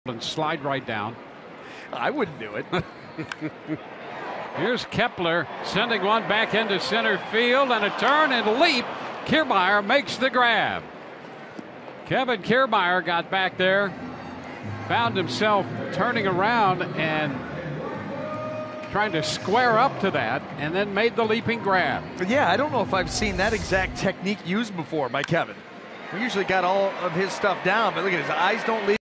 and slide right down. I wouldn't do it. Here's Kepler sending one back into center field, and a turn and leap. Kiermaier makes the grab. Kevin Kiermaier got back there, found himself turning around and trying to square up to that, and then made the leaping grab. But yeah, I don't know if I've seen that exact technique used before by Kevin. We usually got all of his stuff down, but look at his eyes don't leave.